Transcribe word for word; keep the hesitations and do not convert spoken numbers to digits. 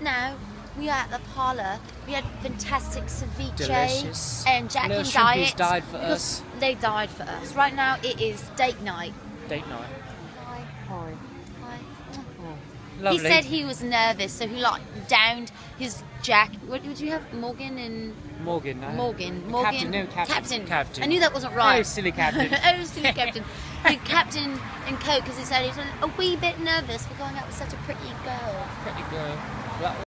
now we are at the Parlor. We had fantastic ceviche. Delicious. And Jack Little and shrimpies Diet. died for us. They died for us. Right now it is date night. Date night. Hi. Hi. Hi. Oh, lovely. He said he was nervous, so he like downed his Jack. What did you have? Morgan and Morgan. No. Morgan. Morgan. Captain. No, captain. Captain. Captain. I knew that wasn't right. Oh, silly captain. Oh, silly captain. The captain and Coke, because he said he was a wee bit nervous for going out with such a pretty girl. Pretty girl. Well,